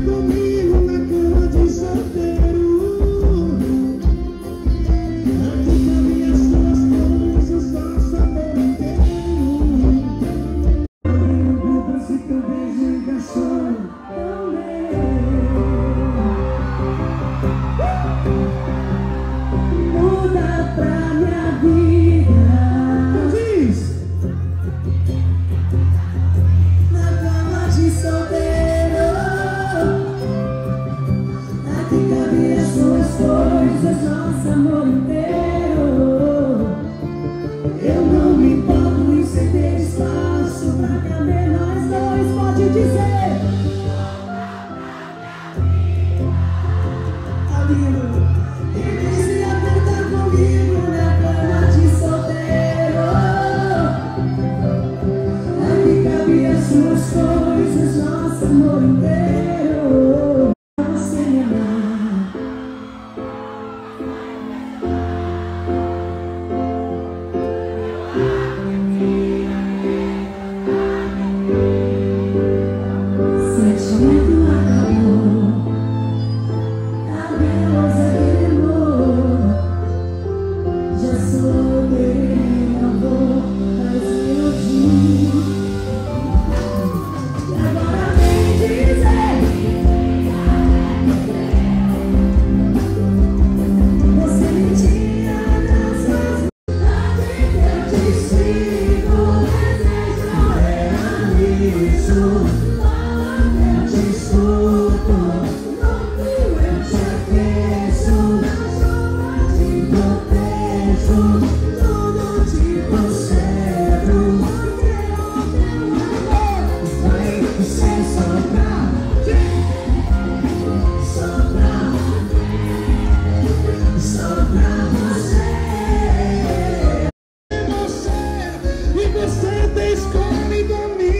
comigo na cama de solteiro. Aqui cabem as suas coisas, nosso amor inteiro. Se teu beijo encaixou tão bem, muda pra minha vida. Diz! Na cama de solteiro, aqui cabem as suas coisas, nosso amor inteiro. Eu não me importo em ceder espaço pra caber nós dois, pode dizer. Amigo, e dizia cantar comigo na cama de solteiro. Aqui cabe as suas coisas, nosso amor inteiro. Você me amar. Sentimento acabou, adeus aquele amor. Já sou eu, não vou mais me iludir. E agora vem dizer, você me tira das suas vontades. Eu te sigo, o desejo não era isso. Eu te escuto, no frio eu te aqueço, na chuva te protejo, tudo te concedo, porque o teu amor vai ser só pra você. E você tem escolhido a mim.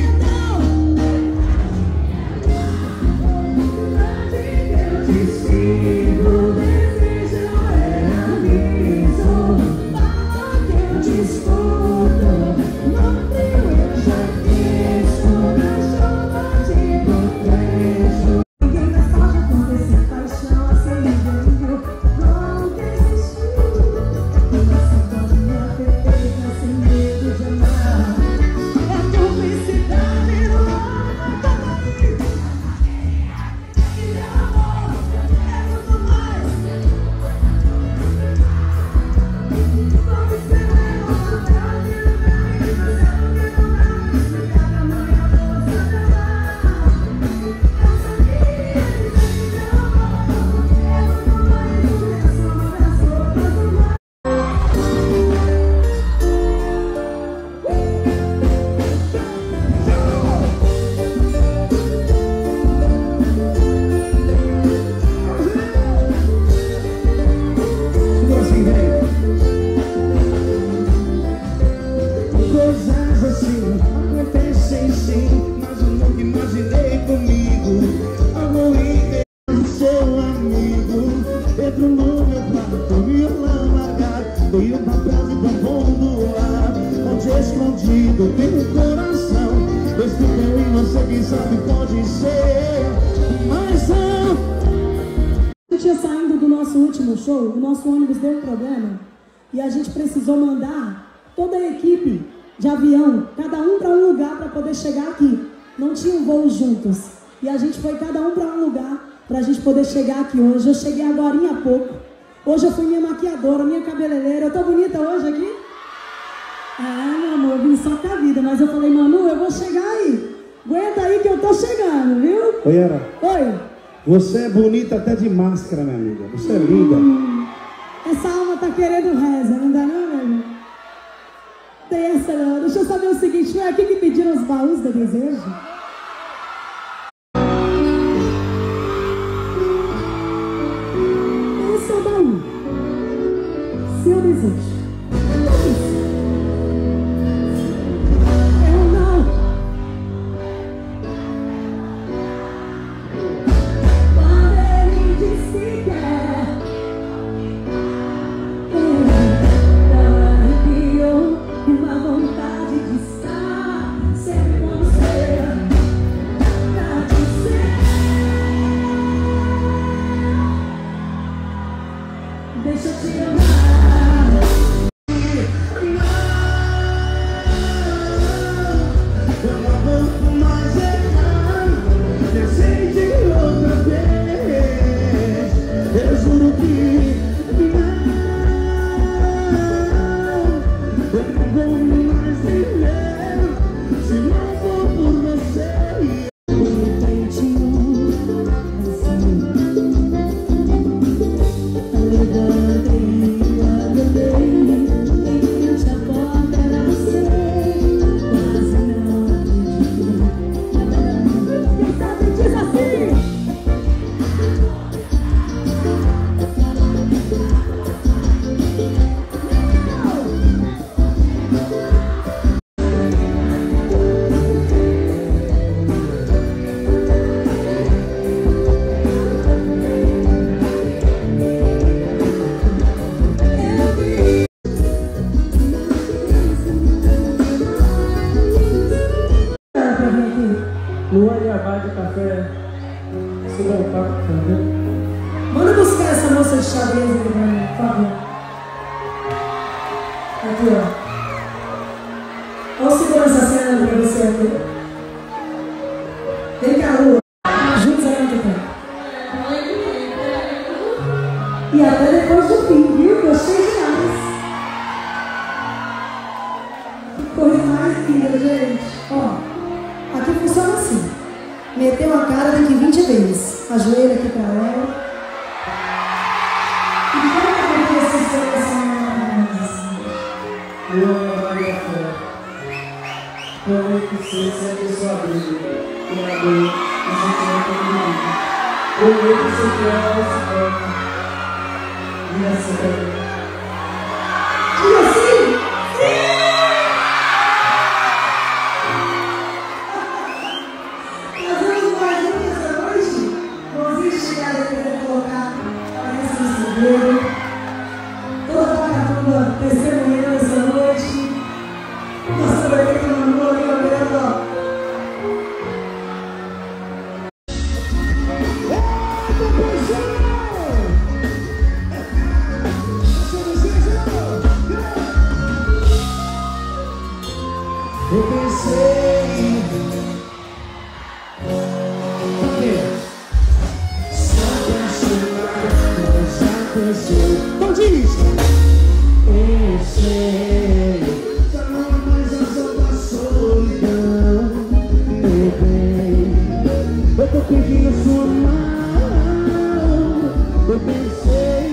Eu te sigo, o desejo era isso. Fala que eu te escuto, no frio eu te aqueço, na chuva te protejo. Ninguém mais pode acontecer, paixão assim ninguém nunca existiu. Essa bolinha perfeita sem medo de amar, é cumplicidade no amor também. E meu amor é muito mais. Vamos esperar até a vida bem, mas é porque não dá pra explicar tamanha força de amar. Eu sabia dizer que meu amor é muito mais do que a soma das roupas do mar. Coisas assim acontecem sim, mas eu nunca imaginei comigo. Amor inteiro, seu amigo. Entro no meu quarto, violão largado, dei um papel de bombom do ar, onde escondido tem um coração. Escreveu em você, quem sabe pode ser, mas não. Eu tinha saindo do nosso último show, o nosso ônibus deu um problema e a gente precisou mandar toda a equipe de avião, cada um para um lugar para poder chegar aqui. Não tinham voos juntos e a gente foi cada um para um lugar para a gente poder chegar aqui hoje. Eu cheguei agora há pouco. Hoje eu fui minha maquiadora, minha cabeleireira. Eu tô bonita hoje aqui? Meu amor, eu vim só com a vida, mas eu falei, Manu, eu vou chegar aí. Aguenta aí que eu tô chegando, viu? Oi, Era. Oi. Você é bonita até de máscara, minha amiga. Você é linda. Essa alma tá querendo reza, não dá não, meu irmão? Tem essa não. Deixa eu saber o seguinte, foi aqui que pediram os baús do desejo? Esse é o baú. Seu desejo. Uma vontade de estar sempre com você. Luan e Abade Café. Se voltar, por favor. Manda buscar essa moça de xadrez aqui pra mim, por favor. Aqui, ó. Vamos segurar essa cena pra você aqui. Vem cá, Lua. Juntos aí no tempo. E até depois do fim, viu? Gostei demais. Que coisa mais linda, gente. Ó, aqui funciona assim. Meteu a cara daqui 20 vezes. Ajoelha aqui pra ela. E como é que vocês estão Eu amo a Maria Fé. Como que você sempre sua vida, criador, e sentimento de vida. Como que você quer o suporte. E essa também. E assim? Sim! Nós vamos mais um essa noite. Vamos chegar aqui para colocar a essa no segredo. Toda a vagabunda testemunhando essa noite. Nossa, vai ter que mandar ali, ó, vendo, ó. Eu pensei. Por quê? Só apaixonado, já pensei. Então diz! Eu sei. Já não é mais a sua da solidão. Meu bem, eu tô pedindo sua mão. Eu pensei.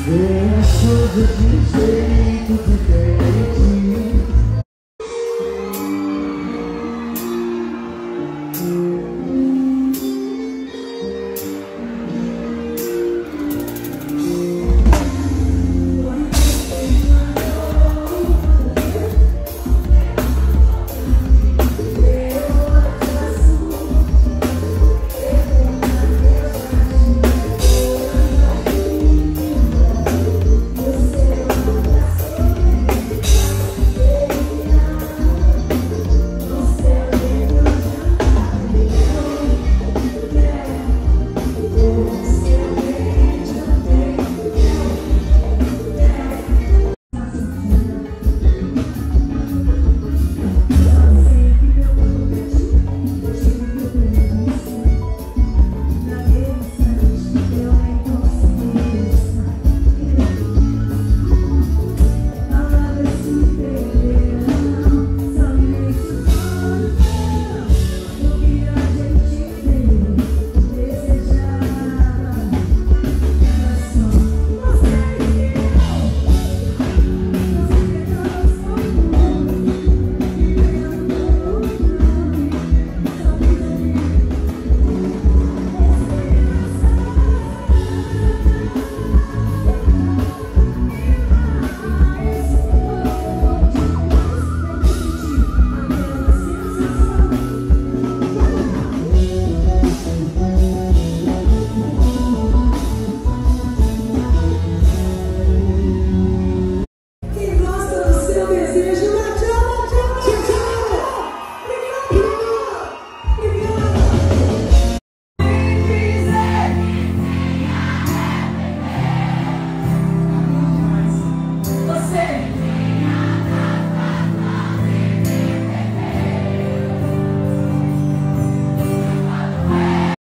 Vê as coisas de um jeito diferente.